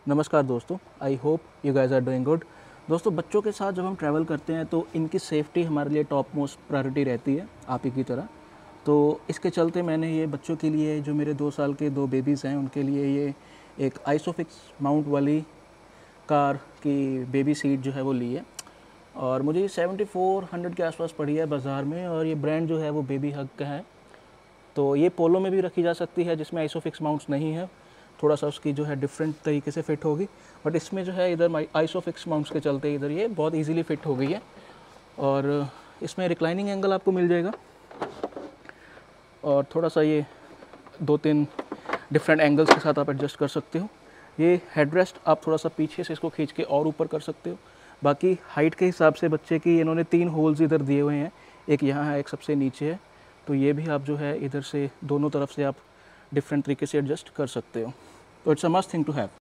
नमस्कार दोस्तों, I hope you guys are doing good. दोस्तों, बच्चों के साथ जब हम ट्रैवल करते हैं तो इनकी सेफ्टी हमारे लिए टॉप मोस्ट प्रायोरिटी रहती है, आप ही की तरह। तो इसके चलते मैंने ये बच्चों के लिए, जो मेरे 2 साल के 2 बेबीज़ हैं, उनके लिए ये एक आइसोफिक्स माउंट वाली कार की बेबी सीट जो है वो ली है। और मुझे ये 7400 के आसपास पड़ी है बाज़ार में, और ये ब्रांड जो है वो बेबी हग का है। तो ये पोलो में भी रखी जा सकती है, जिसमें आइसोफिक्स माउंट्स नहीं है, थोड़ा सा उसकी जो है डिफरेंट तरीके से फिट होगी। बट इसमें जो है इधर आइसोफिक्स माउंट्स के चलते इधर ये बहुत इजीली फिट हो गई है। और इसमें रिक्लाइनिंग एंगल आपको मिल जाएगा, और थोड़ा सा ये 2-3 डिफरेंट एंगल्स के साथ आप एडजस्ट कर सकते हो। ये हेडरेस्ट आप थोड़ा सा पीछे से इसको खींच के और ऊपर कर सकते हो। बाकी हाइट के हिसाब से बच्चे की इन्होंने 3 होल्स इधर दिए हुए हैं, एक यहाँ है, एक सबसे नीचे है। तो ये भी आप जो है इधर से दोनों तरफ से आप डिफरेंट तरीके से एडजस्ट कर सकते हो। तो it's a must thing to have.